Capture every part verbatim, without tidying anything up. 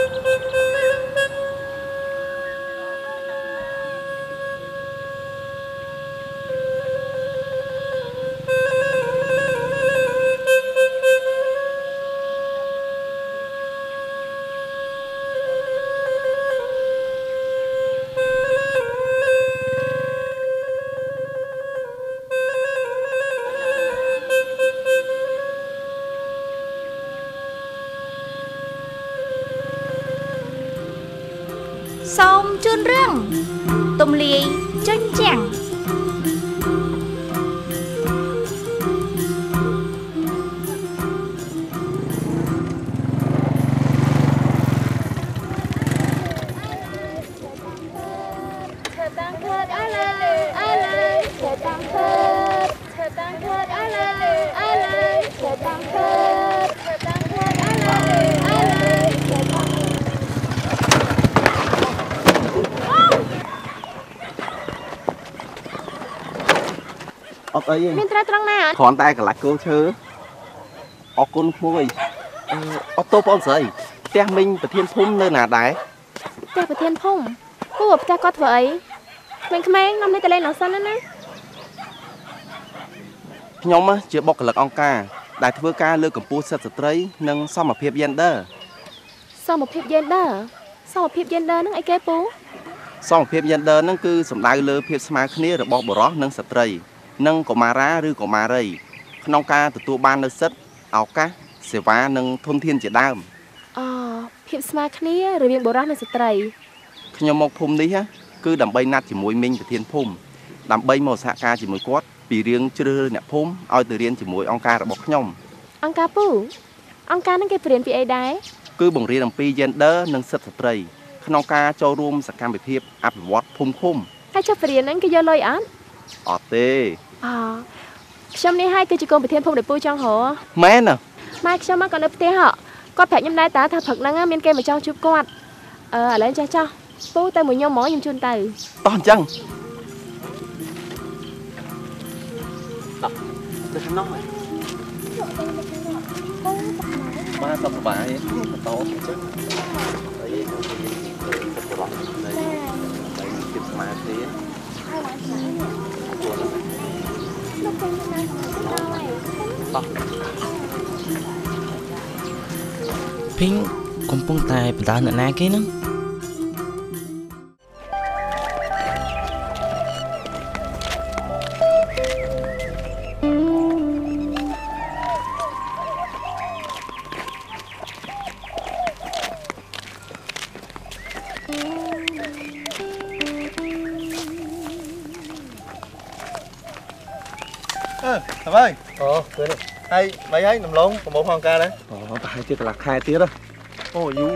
Xong chôn răng tùm lì chân chẳng ấy miền Tây trăng này còn tay cả lại cô chứ ở con môi ở tô bón sợi te minh và thiên phum nơi nào đấy te và thiên phum cô gặp te có vậy mình không mấy năm nay ta lên nó xanh nữa nhóm á chưa bọc lực ông ca đại thưa ca lừa cầm pu sệt sợi nâng sau một hiệp gender sau một hiệp gender sau một hiệp gender nâng ai kê pu sau một hiệp gender nâng cứ sầm đai lừa hiệp smart kia rồi bọc bờ rót nâng sợi nâng của mà ra rư của mà rầy nông ca từ tua ban nơi sất áo cá xẻ vá nâng thôn thiên chỉ đam ờ hiệp smart kia rồi miệng bò rác nâng sợi nhóm một phum đi ha cứ đầm bay nát chỉ mùi minh và thiên phum đầm bay màu xạ ca chỉ mùi quát vì riêng chưa nè phum ao từ riêng chỉ mùi ông ca rồi bọc nhom ông ca pu ông ca nâng cái tiền vì ai đấy cứ bằng riêng đầm pi gender nâng sất sợi nông ca cho room sạc cam bị thiệp áp vót phum khum hay cho tiền nâng cái do lôi án ở tê à trong này hai cái chỉ còn bị thiên phum để pu trong hồ mẹ nè mai trong mắt còn được thế họ có phải nhâm đai tá thà phật năng miên kem mà cho chụp quạt ờ lấy cho cho pu tay mùi nhau mỏ nhung chun tay toàn chăng để nói ba tập bài to chứ đấy tập bài đấy đấy kịp mà thế Pink kompong tai pada nak nak ke nang Thầm ơi. Ờ, quên rồi. Hay, mấy ấy nằm lông, còn bốn hoàng ca đấy. Ờ, phải chưa là khai tiếng đó. Ôi du.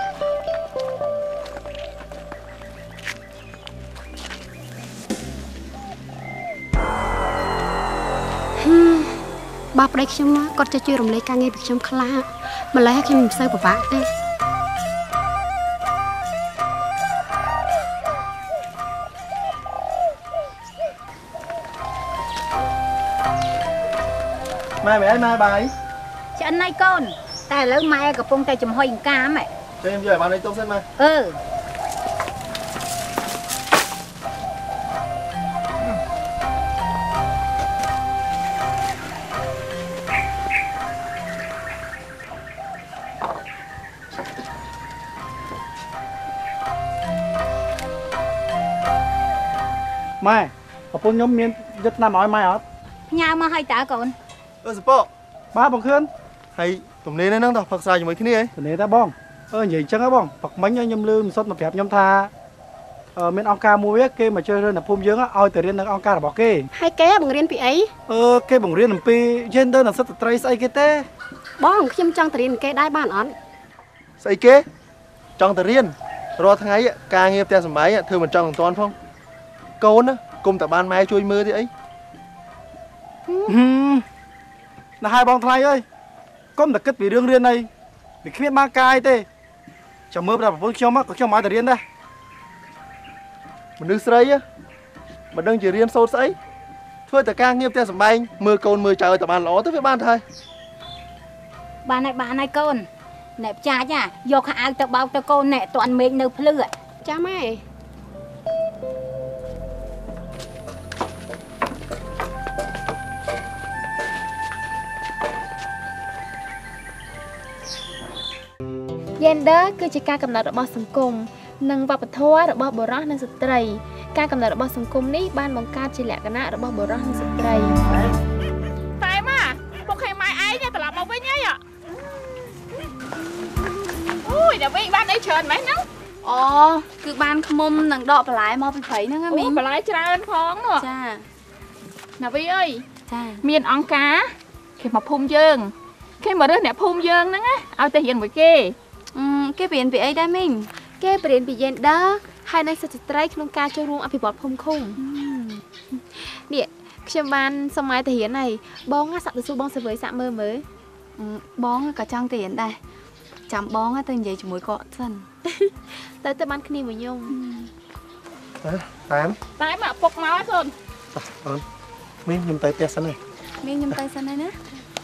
Baប្តីខ្ញុំគាត់ចេះជួយរំលែកការងារពីខ្ញុំខ្លះម្ល៉េះខ្ញុំមិនសូវពិបាកទេម៉ែម៉ែម៉ែបាយឆ្អិនហើយកូនតែឥឡូវម៉ែកំពុងតែចំហុយអង្កាមហ៎ខ្ញុំយកឲ្យបាននេះទុកសិនម៉ែអឺម៉ែប្រពន្ធខ្ញុំមានយកឆ្នាំឲ្យម៉ែអត់ផ្ញើមកឲ្យតើកូនអឺសពកបាទបងខឿនហើយទំនេរហ្នឹងទៅផឹកស្រាជាមួយគ្នាឯងទំនេរតាបងអឺនិយាយអញ្ចឹងហ៎បងផឹកមិញខ្ញុំលឺមិនសុទ្ធមកប្រាប់ខ្ញុំថាអឺមានអង្គការមួយគេមកជួយរឿងនៅភូមិយើងឲ្យទៅរៀននៅអង្គការរបស់គេហើយគេបង្រៀនពីអីអឺគេបង្រៀនអំពី gender និងសិទ្ធិស្ត្រីស្អីគេទេបងខ្ញុំចង់ទៅរៀនគេដែរបានអត់ស្អីគេចង់ទៅរៀនរាល់ថ្ងៃការងារផ្ទះសម្បែងធ្វើមិនចង់មិនតាន់ផងកូនណាគុំតែបានម៉ែជួយមើលទេអីណាស់ហើយបងថ្លៃអើយកុំតែគិតពីរឿងរៀនអីវាគ្មានបានកាយទេចាំមើលប្រពន្ធខ្ញុំក៏ខ្ញុំមកទៅរៀនដែរមនុស្សស្រីមិនដឹងជារៀនសូត្រស្អីធ្វើតែការងារផ្ទះសម្បែងមើលកូនមើលចៅឲ្យតែបានល្អទៅវាបានទៅហើយបានហើយបានហើយកូន nè cha nha vô khá ai tao bao tao cô nè toàn mình nấu phư ạ cha mẹ Gender គឺជាការកំណត់របស់សង្គមនិងវប្បធម៌របស់បុរសនិងស្ត្រីការកំណត់របស់សង្គមនេះបានបង្កើតជាលក្ខណៈរបស់បុរសនិងស្ត្រីតែមកពុកខេម៉ៃឯងត្រឡប់មកវិញហើយអូយដល់វិញបានអីច្រើនម៉េចហ្នឹងអូគឺបានខ្មុំនិងដកបន្លែមកពីព្រៃហ្នឹងមីបន្លែច្រើនផងនោះចាណាវីអើយចាមានអង្គការគេមកភូមិយើងគេមករើសអ្នកភូមិយើងហ្នឹងណាឲ្យទៅរៀនមួយគេគេបរៀនពីអីដែរមីងគេបរៀនពី gender ហើយនិងសិទ្ធិស្ត្រីក្នុងការចូលរួមអភិវឌ្ឍភូមិឃុំនេះខ្ញុំបានសម័យទៅរៀនហើយបងសាក់ទៅសួរបងសវើយសាក់មើលមើលបងក៏ចង់ទៅរៀនដែរចាំបងទៅនិយាយជាមួយគាត់សិនទៅទៅបានគ្នាមួយខ្ញុំតែតែមកពុកមកហើយកូនអូនមីងខ្ញុំទៅផ្ទះសិនហើយមីងខ្ញុំទៅសិនហើយណា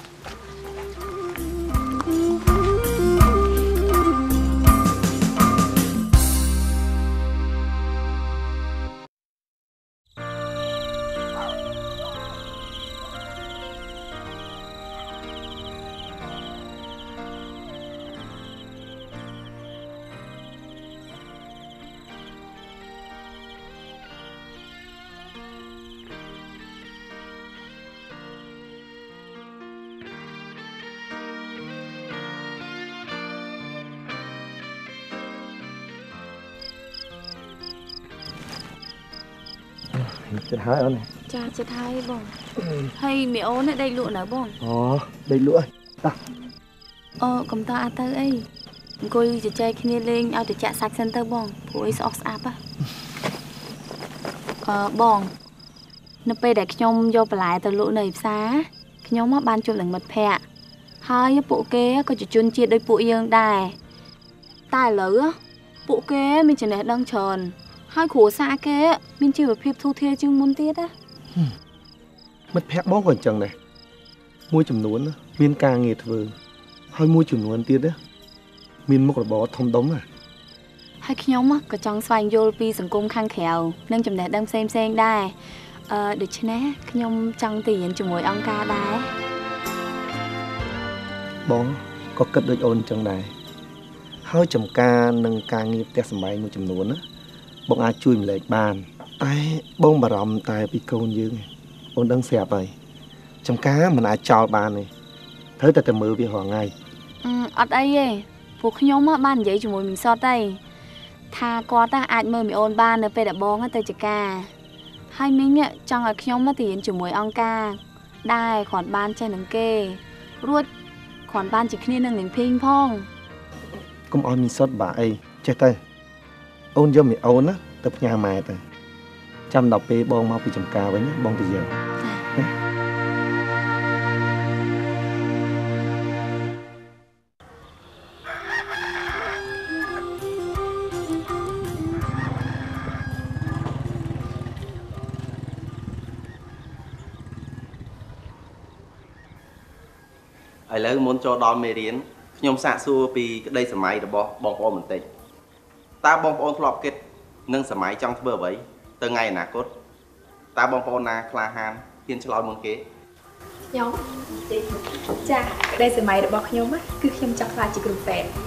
ចិត្តហើយអូនចាចិត្តហើយបងហើយមីអូនដេកលក់នៅបងអូដេកលក់តាអូកំតើអត់ទៅអីអង្គុយជជែកគ្នាលេងឲ្យទៅចាក់សាច់សិនទៅបងព្រោះអីស្អុកស្អាប់ហ៎អឺបងនៅពេលដែលខ្ញុំយកបន្លែទៅលក់នៅផ្សារខ្ញុំបានជួបនឹងមិត្តភ័ក្តិហើយពួកគេក៏ជាជនជាតិដូចពួកយើងដែរតែឥឡូវពួកគេមានចំណេះដឹងច្រើនហើយគ្រួសារគេមានជីវភាពធូរធារជាងមុនទៀតណាមិត្តភ័ក្តិបងក៏អញ្ចឹងដែរមួយចំនួនមានការងារធ្វើហើយមួយចំនួនទៀតមានមុខរបរធំដុំណាហើយខ្ញុំក៏ចង់ស្វែងយល់ពីសង្គមខាងក្រៅនិងចំណេះដឹងផ្សេងផ្សេងដែរអឺដូច្នេះខ្ញុំចង់ទៅរៀនជាមួយអង្គការដែរបងក៏គិតដូចអូនអញ្ចឹងដែរហើយចំការនឹងការងារផ្ទះសម្បែងមួយចំនួនណាបងអាចជួយម្លែកបានតែបងបារម្ភតែពីកូនយើងអូនដឹងស្រាប់ហើយចំការមិនអាចចោលបានទេត្រូវតែតែមើលវារាល់ថ្ងៃអត់អីទេពួកខ្ញុំបាននិយាយជាមួយមីងសុតទេថាគាត់អាចមើលមីអូនបាននៅពេលដែលបងទៅចការហើយមីងចង់ឲ្យខ្ញុំទៅរៀនជាមួយអង្គការដែរគ្រាន់បានចេះនឹងគេរួចគ្រាន់បានជាគ្នានឹងនាងភីងផងកុំឲ្យមីងសុតបាក់អីចេះទៅអូនយកមីអូនណាទៅផ្ញើម៉ែទៅចាំដល់ពេលបងមកពីចំការវិញបងទៅយកឥឡូវមុនចូលដល់មេរៀនខ្ញុំសាកសួរពីក្តីសម័យរបស់បងប្អូនបន្តិចតើបងប្អូនធ្លាប់គិតនឹងសម័យចង់ធ្វើអ្វីទៅថ្ងៃអនាគតតើបងប្អូនណាក្លាហានហ៊ានឆ្លើយមុនគេខ្ញុំចាក្តីសម័យរបស់ខ្ញុំគឺខ្ញុំចង់ខ្លាចជាគ្រូពេទ្យ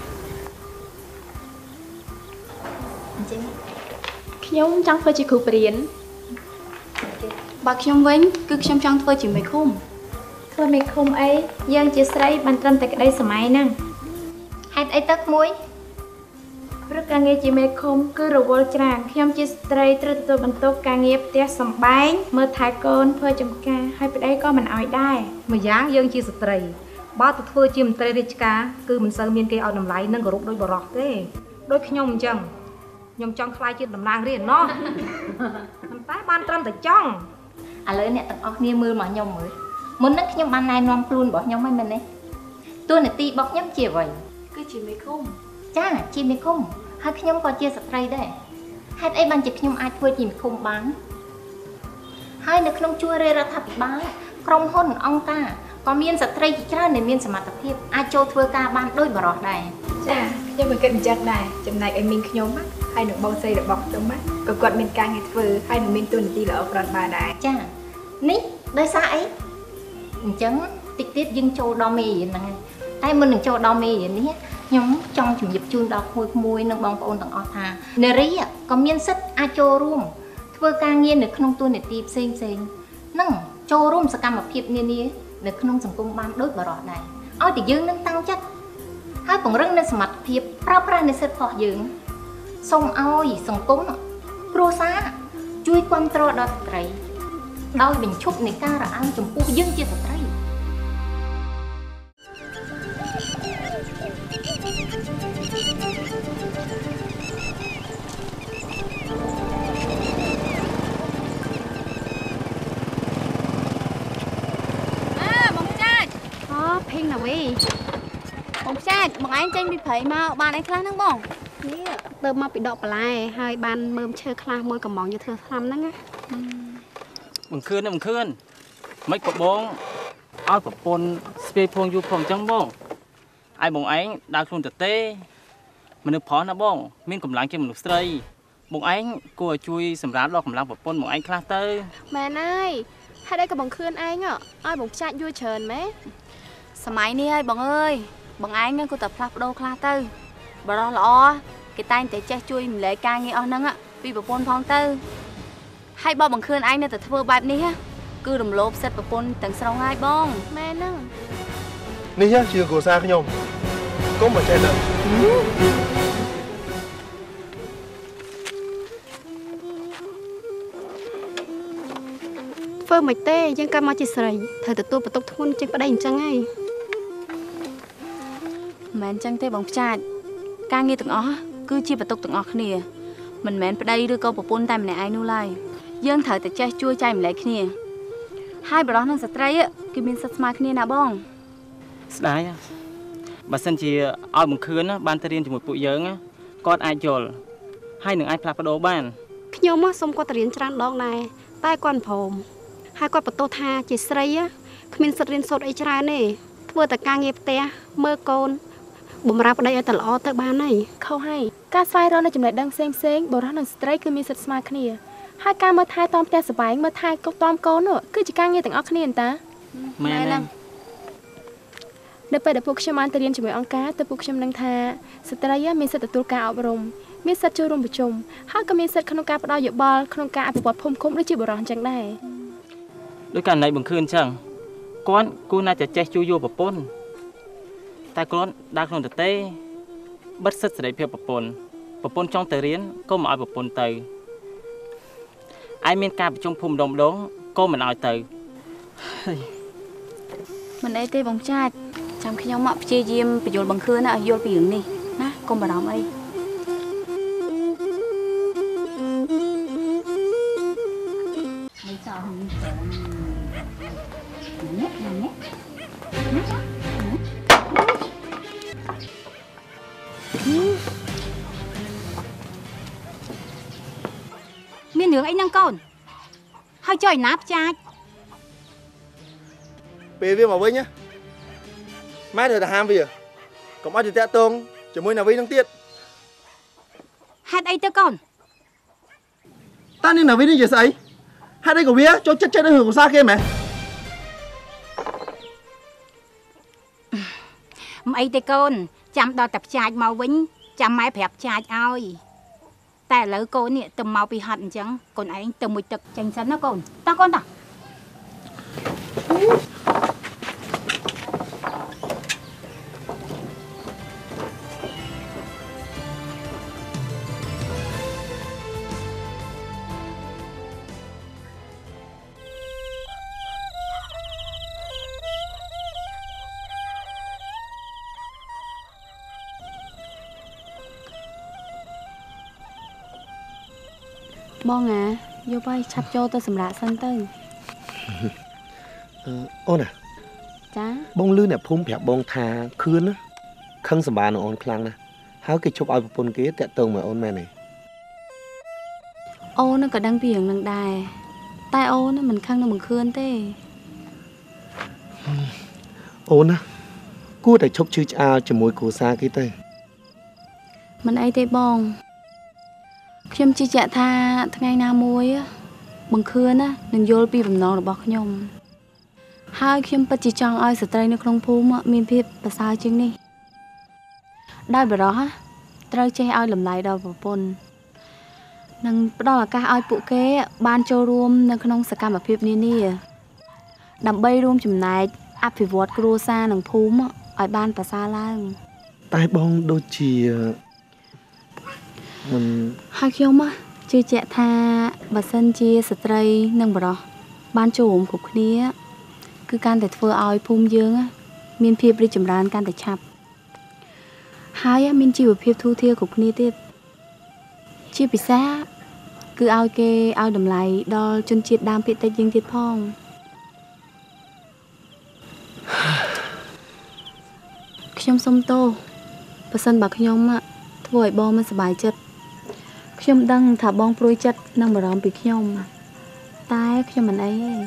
អញ្ចឹងខ្ញុំចង់ធ្វើជាគ្រូបរិញ្ញាបើខ្ញុំវិញគឺខ្ញុំចង់ធ្វើជាមេឃុំធ្វើមេឃុំអីយើងជាស្រីបានត្រឹមតែក្តីសម័យហ្នឹងហេតុអីទឹកមួយព្រោះការងារជាមេឃុំគឺរវល់ច្រើនខ្ញុំជាស្ត្រីត្រូវទទួលបន្ទុកការងារផ្ទះសម្បែងមើលថែកូនធ្វើចំការហើយប្តីក៏មិនអោយដែរម្យ៉ាងយើងជាស្ត្រីបើទៅធ្វើជាមន្ត្រីរាជការគឺមិនសូវមានគេឲ្យតម្លៃនិងគោរពដោយបរិសុទ្ធទេដូចខ្ញុំអញ្ចឹងខ្ញុំចង់ខ្លាយជាតំណាងរាស្ត្រណោះប៉ុន្តែបានត្រឹមតែចង់ឥឡូវអ្នកទាំងអស់គ្នាមើលមកខ្ញុំមើលមុននឹងខ្ញុំបានណែនាំខ្លួនរបស់ខ្ញុំហើយមែនទេតួនាទីរបស់ខ្ញុំជាអ្វីគឺជាមេឃុំចាជាមេឃុំហើយខ្ញុំក៏ជាស្ត្រីដែរហេតុអីបានជាខ្ញុំអាចធ្វើជាមេឃុំបានហើយនៅក្នុងជួររាជរដ្ឋាភិបាលក្រុមហ៊ុនអង្គការ có miên sạch trai chỉ ra để miên sạch mặt tập hiệp ai cho thưa ca ban đôi bà rọt này dạ nhưng mà cái chắc này chừng này em mình nhóm á hay được bao xây được bọc trong mắt còn quạt mình ca ngày vừa hay được mình tuần đi là ở gần bà đại cha ní đây sao ấy chấn tích tiết dưng châu đo mì vậy này ai mình đừng châu đo mì vậy ní nhóm trong chủng dịp chương đọc mùi mùi nâng bóng ôn tầng ọ thà nè rí ạ có miên sách a chô rùm thưa ca nghiên được không tuần để tìm xem xem nâng chô rùm sẽ cầm một hiệp nè nè được không sẵn cung ban đôi bà rọt này ôi thì dương nâng tăng chất hai còn răng nên mặt hiệp prao prao nên sẽ phò dương xong ôi sẵn cung pro xá chui quan trò đọt trầy đôi bình chúc này ca ra ăn chùm u dương chia sẻ trầy Phim nào vậy? Bông chát, bọn anh tranh bị phẩy mà bạn anh khá nâng bông. Tớ mà bị đọc lại hai bạn mơm chơi khá môi cầm bóng như thơ thăm nâng á. Mừng khươn mừng khươn. Mấy cậu bông áo của bồn spê phong du phong chẳng bông. Ai bông anh đang luôn thật tê. Mình được phó nè bông, mình cầm lắng cho mình được stray. Bông anh cô chui sầm rán lo cầm lắng của bồn bông anh khá tơ. Mẹ ơi, hai đây có bóng khươn anh ạ. Ai bóng chát vui trờn mấy. Sao máy đi ơi, bọn ơi. Bọn anh cô tập flap đô khá tư. Bà đó lọ. Cái tay để che chui mình lấy ca nghe ơn nâng ạ. Vì bà bồn phong tư. Hai bao bằng khươn anh nên tập thơ bạp ní ha. Cứ đùm lộp xếp bà bồn tầng sông ai bông. Mẹ nâng. Ní nhá, chưa cổ xa cái nhông. Có mà chạy nâng. Phơ mạch tê, dân ca mò chì sợi. Thời tự tôi bà tốc thôn trên bà đây chẳng ai. Mẹn chẳng thế bóng chát. Ca nghe từng ó, cứ chia bà tốc từng ó khá nè. Mình mẹn bà đây đưa câu bà bồn tay mình này ai nô lại. Dân thời tự che chua chay mình lấy khá nè. Hai bà đó nâng sạch trai á, kì mình sạch smart khá nè nào bông. Đấy á. Bà sân chỉ áo mừng khươn á, ban ta riêng cho một bụi dưỡng á. Có ai dồn, hai nâng ai flap đô ban. Nhưng mà xong có ta riêng tràn đón này. Tai quan phồm. Hai con bà tô tha chỉ srei á, mình sật riêng sốt ấy ra nè, vừa ta ca nghiệp te, mơ con, bùm ra vào đây ở tờ lọ tờ ban này. Không hay, ca sai đó là chừng lại đang xem xem, bộ đó là srei cứ mình sật smart kia, hai ca mơ thai tom te sờ bài mơ thai câu tom con nữa, cứ chỉ ca nghe từng óc kia ta. Mẹ nè. Để bây giờ phụ chăm ăn tiền chừng mấy ông cá, tôi phụ chăm năng tha, srei á mình sật tụt ca ở rồng, mình sật chưa rồng bự chum, hai cái mình sật khăn ca bắt đầu dội ball, khăn ca bị bọt phồng khum để chịu bộ rong chẳng này. Đối cả này bằng khươn chẳng con cô na chả che chui vô bập pôn ta con đang không được tê bất sức sẽ để phiêu bập pôn bập pôn trong tờ riến cô mà ai bập pôn từ ai miên ca trong phum đồng đốn cô mình ai từ Mình đây tê bóng chát. Trong khi nhau mọc chia diêm bị dồn bằng khươn á, dồn bị ứng đi. Ná, con bà đó đi. miên nướng anh năng con hơi trời nắp chai Bê viên mà với nhá. Mai rồi là ham vì à. Còn ai thì tẹt tông, chỉ môi nào với năng tiết. hát ấy tớ con Ta nên nào với đi giờ sấy. Hát đây của bia cho chất chất nó hưởng của xa kia mẹ. ấy tớ con chăm đo tập chai màu vĩnh chăm máy phép chai ơiแต่แล้วcôเนี่ยtầm màu bị hận chẳng còn anh tầm một tật tranh sẵn nó con ta con ta Bông à, vô bay chắp cho tôi sầm rạ sân tư. Ôn à. Chá. Bông lư nè phun phẹp bông thà khươn á. Khăn sầm bà nó ôn khăn nè. Háo cái chụp ai bồn kia tẹt tông mà ôn mẹ này. Ô nó có đang biển đang đài. Tai ô nó mình khăn nó mình khươn thế. អូនណាគួរតែឈប់ឈឺឆ្អាលជាមួយគ្រួសារគេទៅមិនអីទេបងខ្ញុំជឿជាក់ថាថ្ងៃណាមួយបង្ខឿនណានឹងយល់ពីបំណងរបស់ខ្ញុំហើយខ្ញុំពិតជាចង់ឲ្យស្ត្រីនៅក្នុងភូមិមានភាពប្រសើរជាងនេះដោយបរិសុទ្ធត្រូវចេះឲ្យតម្លៃដល់ប្រពន្ធនិងផ្ដល់ឱកាសឲ្យពួកគេបានចូលរួមនៅក្នុងសកម្មភាពនានាដើម្បីរួមចំណែកអភិវឌ្ឍគ្រួសារនិងភូមិឲ្យបានប្រសើរឡើងតែបងដូចជាមិនហើយខ្ញុំជឿជាក់ថាបើសិនជាស្ត្រីនិងបរិសុទ្ធបានចូលរួមគ្រប់គ្នាគឺកាន់តែធ្វើឲ្យភូមិយើងមានភាពរីកចម្រើនកាន់តែឆាប់ហើយមានជីវភាពធូរធារគ្រប់គ្នាទៀតជាពិសេសគឺឲ្យគេឲ្យតម្លៃដល់ជនជាតិដើមភាគតិចយើងទៀតផងខ្ញុំសុំទោសបើសិនបើខ្ញុំធ្វើឲ្យបងមិនសប្បាយចិត្តខ្ញុំដឹងថាបងព្រួយចិត្តនិងបារម្ភពីខ្ញុំតែខ្ញុំមិនអីទេ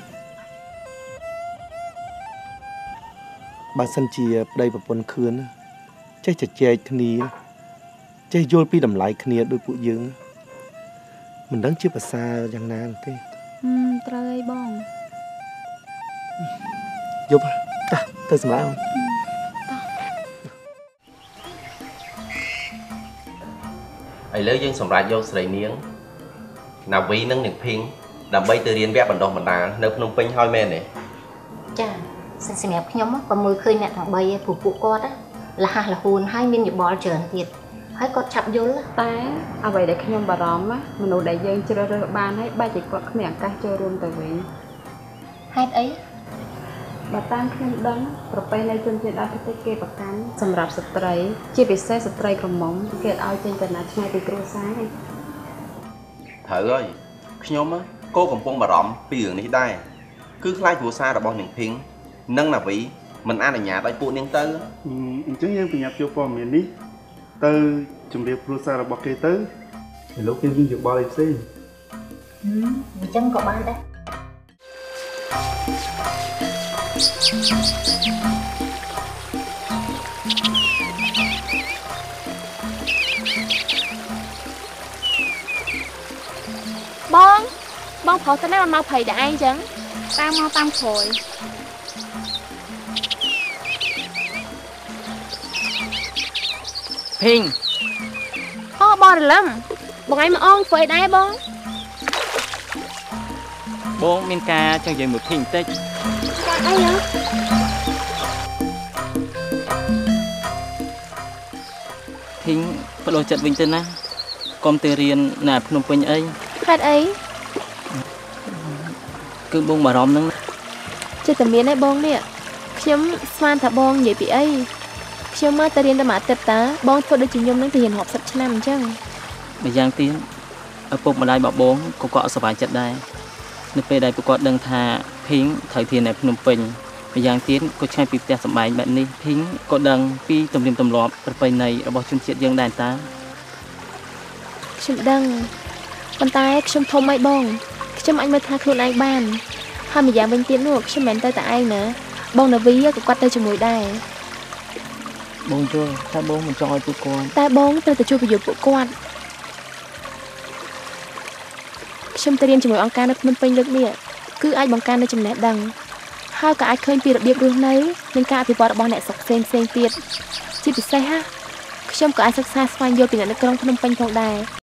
បើសិនជាប្តីប្រពន្ធខឿនចេះជជែកគ្នាចេះយល់ពីតម្លៃគ្នាដោយពួកយើងមិនដឹងជាភាសាយ៉ាងណាទេត្រូវអីបងយប់ចាទៅសម្រាប់ឥឡូវយើងសម្រាប់យកស្រីនាងណាវីនិងនាងភីងដើម្បីទៅរៀនវគ្គបណ្ដុះបណ្ដាលនៅភ្នំពេញហើយមែនទេចាសម្រាប់ខ្ញុំក៏មើលឃើញអ្នកទាំងបីឯងព្រោះពួកគាត់លះលហួនហើយមានយោបល់ច្រើនទៀតហើយគាត់ឆាប់យល់តែអ្វីដែលខ្ញុំបារម្ភមនុស្សដែលយើងជ្រើសរើសបានហើយបែរជាគាត់គ្មានឱកាសចូលរួមទៅវិញហេតុអីបើតាមខ្ញុំដឹងប្រពៃណីជនជាតិដើមភាគតិចគេប្រកាន់សម្រាប់ស្ត្រីជាពិសេសស្ត្រីក្រមុំគេឲ្យចេញទៅណាឆ្ងាយពីគ្រួសារឯងត្រូវហើយខ្ញុំក៏កំពុងបារម្ភពីរឿងនេះដែរគឺខ្លាចគ្រួសាររបស់នាងភីងនិងណាវីមិនអនុញ្ញាតឲ្យពួកនាងទៅអញ្ចឹងយើងប្រញាប់យកព័ត៌មាននេះទៅជម្រាបគ្រួសាររបស់គេទៅឥឡូវគេមានយោបល់អីផ្សេងអញ្ចឹងក៏បានដែរបងបងប្រុសទៅណាមកភ័យតែឯងចឹងតាមមកតាមក្រោយភីងអូបងរលឹមបងឯងមកអងធ្វើអីដែរបងបងមានការចង់និយាយមួយភីងបន្តិចអីហ៎ភីងបដូរចិត្តវិញទៅណាកុំទៅរៀននៅភ្នំពេញអីហេតុអីគឺបងបារម្ភហ្នឹងចិត្តតែមានឯងបងនេះខ្ញុំស្មានថាបងនិយាយពីអីខ្ញុំមកទៅរៀនតែមួយអាទិត្យតាបងធ្វើដូចជាខ្ញុំនឹងទៅរៀនរាប់សិបឆ្នាំអញ្ចឹងម្យ៉ាងទៀតឪពុកម្ដាយរបស់បងក៏គាត់អត់សប្បាយចិត្តដែរនៅពេលដែលពួកគាត់ដឹងថាភីងត្រូវធាននៅភ្នំពេញម្យ៉ាងទៀតក៏ឆ្ងាយពីផ្ទះសម្បែងបែបនេះភីងក៏ដឹងពីទំនៀមទម្លាប់ប្រពៃណីរបស់ជនជាតិយើងដែរតាខ្ញុំដឹងប៉ុន្តែខ្ញុំធំអីបងខ្ញុំអាចមើលថាខ្លួនឯងបានហើយម្យ៉ាងវិញទៀតនោះខ្ញុំមិនទៅតែឯងណាបងនាវីក៏គាត់ទៅជាមួយដែរបងយល់តែបងមិនចង់ឲ្យពួកគាត់តែបងត្រូវទៅជួយប្រយោជន៍ពួកគាត់ខ្ញុំទៅរៀនជាមួយអង្គការនៅភ្នំពេញលើកនេះគឺអាចបង្កើននូវចំណេះដឹងហើយក៏អាចឃើញពីរបៀបរស់នៅនិងការអភិវឌ្ឍរបស់អ្នកស្រុកផ្សេងផ្សេងទៀតជាពិសេសខ្ញុំក៏អាចសិក្សាស្វែងយល់ពីអ្នកនៅក្រុងភ្នំពេញផងដែរ